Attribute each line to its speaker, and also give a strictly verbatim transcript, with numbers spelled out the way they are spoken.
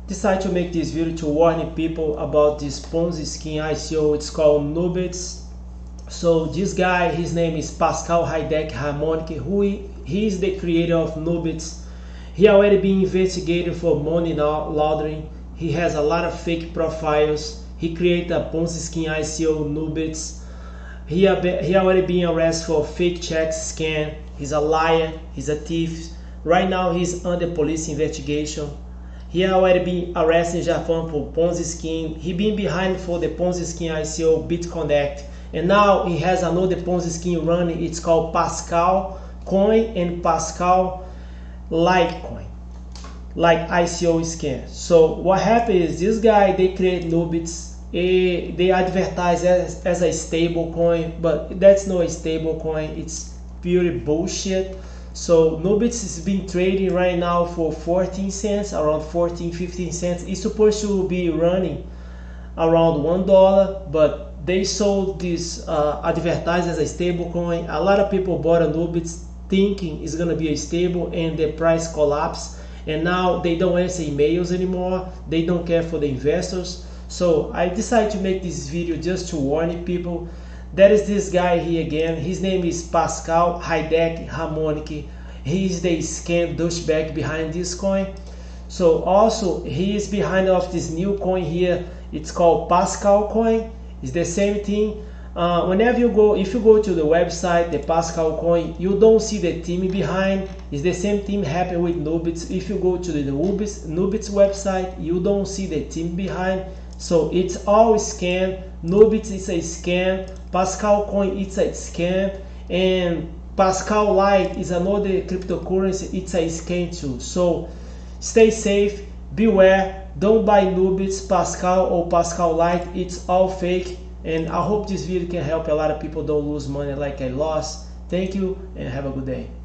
Speaker 1: decided to make this video to warn people about this Ponzi scheme I C O. It's called Nubits. So this guy, his name is Pascal Haidek Harmonic, who he, he is the creator of Nubits. He already been investigated for money laundering. He has a lot of fake profiles. He created a Ponzi scheme I C O, Nubits. He, he already been arrested for fake checks scam. He's a liar. He's a thief. Right now he's under police investigation. He already been arrested in Japan for Ponzi scheme. He been behind for the Ponzi scheme I C O BitConnect. And now he has another Ponzi scheme running. It's called Pascal Coin and Pascal Litecoin, like I C O scam. So what happened is this guy, they create Nubits. Eh, they advertise as, as a stable coin, but that's not a stable coin. It's pure bullshit. So Nubits is being trading right now for fourteen cents, around fourteen, fifteen cents. It's supposed to be running around one dollar, but they sold this uh, advertised as a stable coin. A lot of people bought a Nubits thinking it's gonna be a stable, and the price collapsed. And now they don't answer emails anymore. They don't care for the investors. So I decided to make this video just to warn people. That is this guy here again. His name is Pascal Haidek Harmonic. He is the scam douchebag behind this coin. So also he is behind of this new coin here. It's called Pascal Coin. It's the same thing. Uh, whenever you go, if you go to the website, the Pascal Coin, you don't see the team behind. It's the same thing happened with Nubits. If you go to the Nubits, Nubits website, you don't see the team behind. So it's all scam. Nubits is a scam. Pascal Coin, it's a scam. And Pascal Lite is another cryptocurrency. It's a scam too. So stay safe, beware. Don't buy Nubits, Pascal or Pascal Lite. It's all fake. And I hope this video can help a lot of people don't lose money like I lost. Thank you and have a good day.